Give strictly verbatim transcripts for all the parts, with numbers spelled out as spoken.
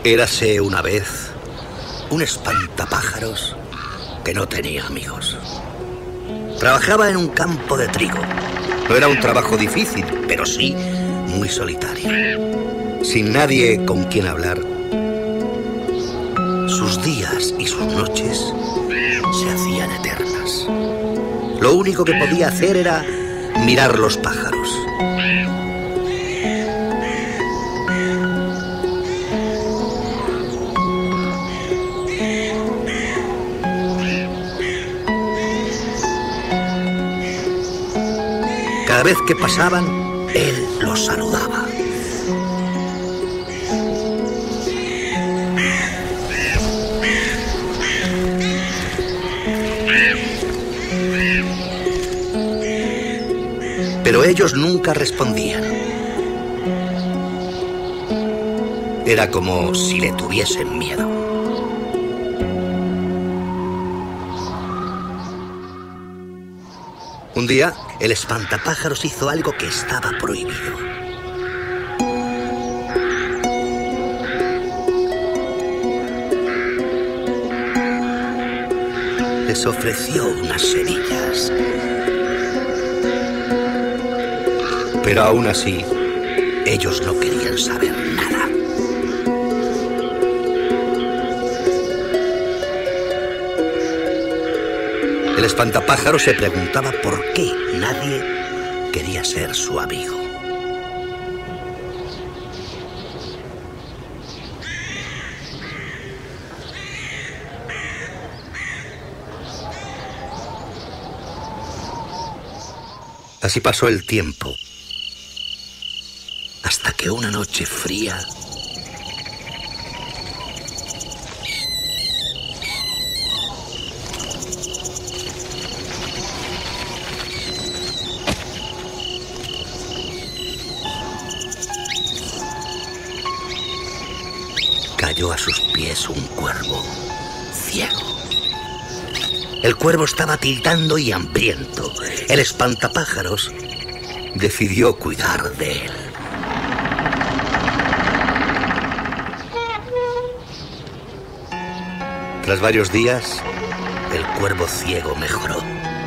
Érase una vez un espantapájaros que no tenía amigos. Trabajaba en un campo de trigo. No era un trabajo difícil, pero sí muy solitario. Sin nadie con quien hablar, sus días y sus noches se hacían eternas. Lo único que podía hacer era mirar los pájaros. Cada vez que pasaban, él los saludaba. Pero ellos nunca respondían. Era como si le tuviesen miedo. Un día, el espantapájaros hizo algo que estaba prohibido. Les ofreció unas semillas. Pero aún así, ellos no querían saber nada. El espantapájaros se preguntaba por qué nadie quería ser su amigo. Así pasó el tiempo, hasta que una noche fría cayó a sus pies un cuervo ciego. El cuervo estaba tiritando y hambriento. El espantapájaros decidió cuidar de él. Tras varios días, el cuervo ciego mejoró.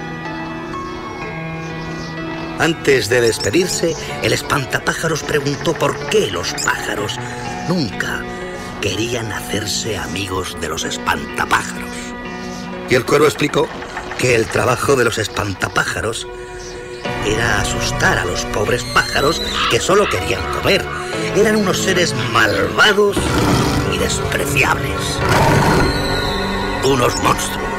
Antes de despedirse, el espantapájaros preguntó por qué los pájaros nunca querían hacerse amigos de los espantapájaros. Y el cuervo explicó que el trabajo de los espantapájaros era asustar a los pobres pájaros que solo querían comer. Eran unos seres malvados y despreciables. Unos monstruos.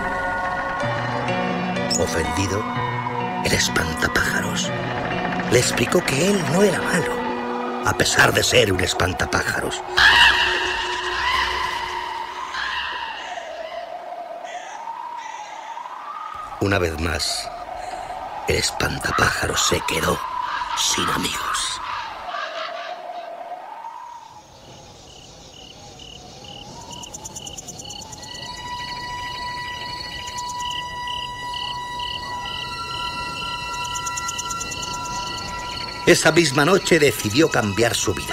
Ofendido, el espantapájaros le explicó que él no era malo, a pesar de ser un espantapájaros. Una vez más, el espantapájaros se quedó sin amigos. Esa misma noche decidió cambiar su vida.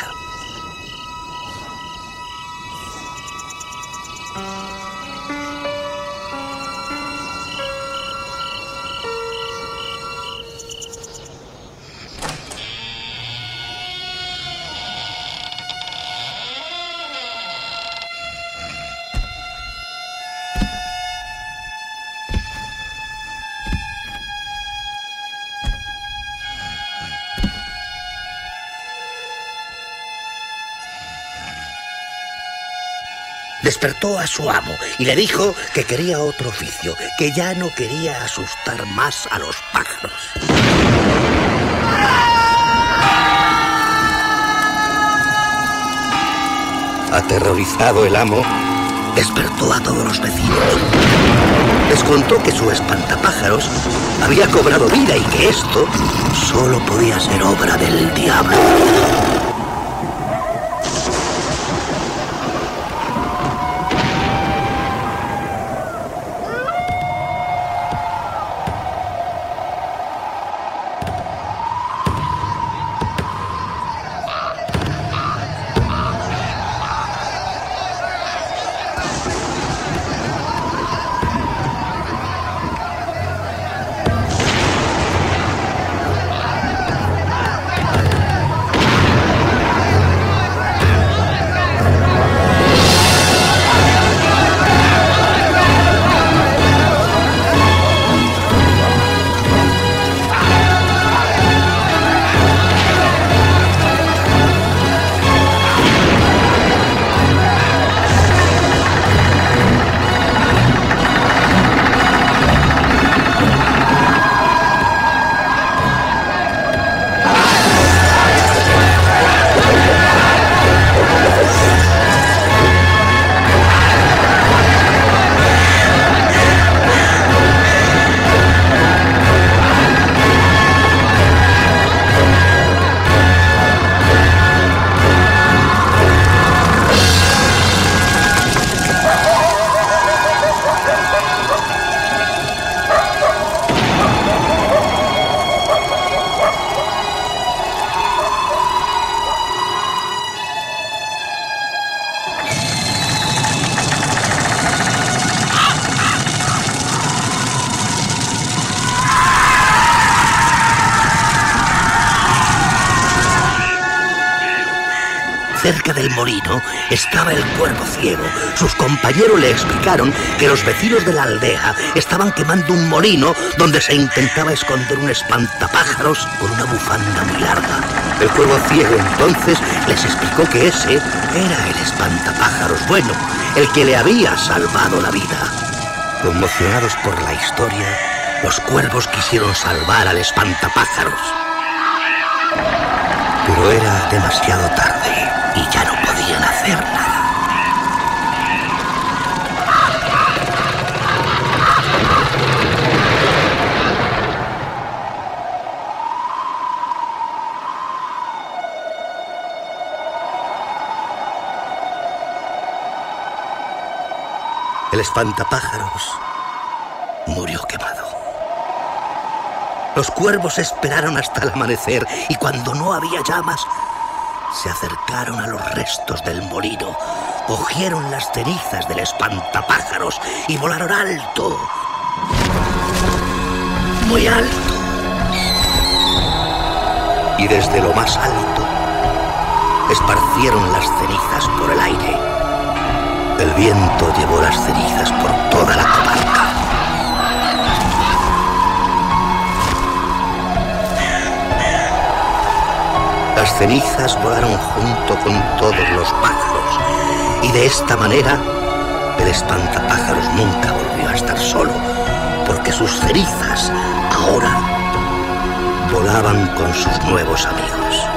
Despertó a su amo y le dijo que quería otro oficio, que ya no quería asustar más a los pájaros. Aterrorizado el amo, despertó a todos los vecinos. Les contó que su espantapájaros había cobrado vida y que esto solo podía ser obra del diablo. cerca del molino estaba el cuervo ciego. Sus compañeros le explicaron que los vecinos de la aldea estaban quemando un molino donde se intentaba esconder un espantapájaros con una bufanda muy larga. El cuervo ciego entonces les explicó que ese era el espantapájaros bueno, el que le había salvado la vida. Conmocionados por la historia, los cuervos quisieron salvar al espantapájaros. Pero era demasiado tarde y ya no podían hacer nada. El espantapájaros murió quemado. Los cuervos esperaron hasta el amanecer y cuando no había llamas, se acercaron a los restos del molino, cogieron las cenizas del espantapájaros y volaron alto, muy alto. Y desde lo más alto, esparcieron las cenizas por el aire. El viento llevó las cenizas por toda la comarca. Las cenizas volaron junto con todos los pájaros y de esta manera el espantapájaros nunca volvió a estar solo, porque sus cenizas ahora volaban con sus nuevos amigos.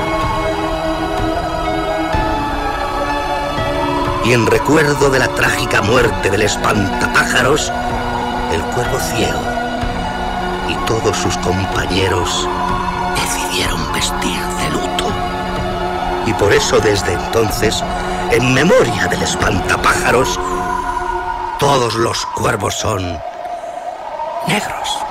Y en recuerdo de la trágica muerte del espantapájaros, el cuervo ciego y todos sus compañeros decidieron vestir de luto. Y por eso desde entonces, en memoria del espantapájaros, todos los cuervos son negros.